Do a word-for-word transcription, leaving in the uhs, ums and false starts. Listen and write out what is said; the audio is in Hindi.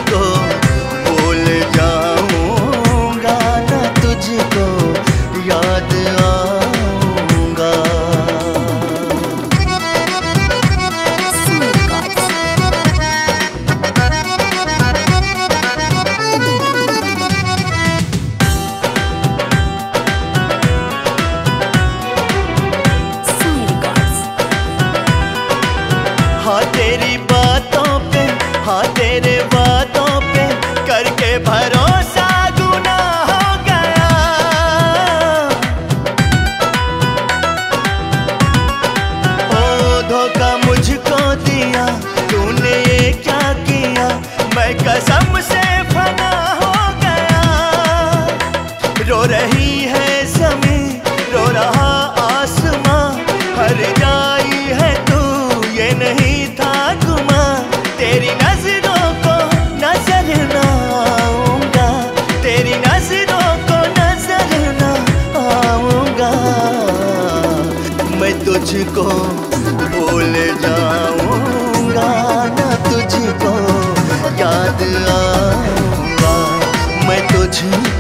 तुझको भूल जाऊंगा, ना तुझको याद आऊंगा। हाँ तेरी बातों पे, हाँ तेरे बातों पे करके भरोसा गुनाह हो गया। ओ धोखा मुझको दिया तूने, ये क्या किया, मैं कसम से फना हो गया। रो रही है ज़मीं, रो रहा आसमां, हर जाई है तू ये नहीं था गुमा। तेरी नजरों को नजर ना आऊंगा, तेरी नजरों को नजर ना आऊंगा। मैं तुझको भूल जाऊंगा, ना तुझको याद आऊंगा। मैं तुझको